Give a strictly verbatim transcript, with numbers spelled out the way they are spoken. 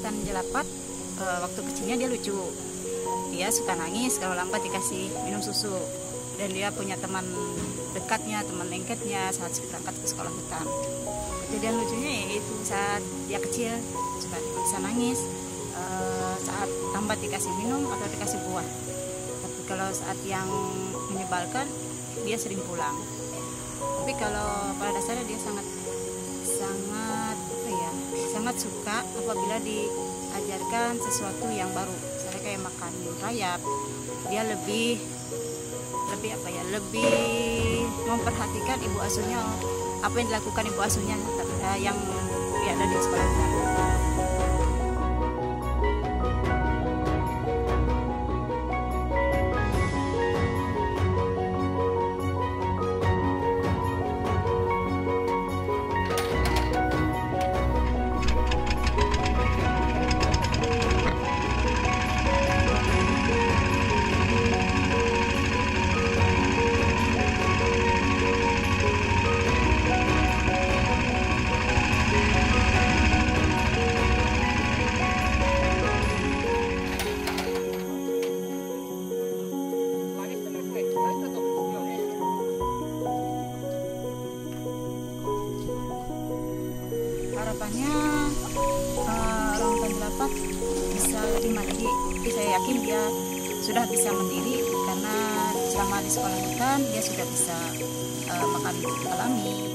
Sultan Jelapat uh, waktu kecilnya dia lucu. Dia suka nangis kalau lambat dikasih minum susu. Dan dia punya teman dekatnya, teman lengketnya saat berangkat ke sekolah hutan. Kejadian lucunya yaitu saat dia kecil suka bisa nangis uh, saat lambat dikasih minum atau dikasih buah. Tapi kalau saat yang menyebalkan dia sering pulang. Tapi kalau pada dasarnya dia sangat sangat apa ya sangat suka apabila diajarkan sesuatu yang baru. Misalnya kayak makan rayap, dia lebih lebih apa ya lebih memperhatikan ibu asuhnya, apa yang dilakukan ibu asuhnya yang ya, ada di sekolah. Harapannya uh, orang hutan Jelapat bisa lebih mandiri. Tapi saya yakin dia sudah bisa mandiri karena selama di sekolah hutan dia sudah bisa uh, makan alami.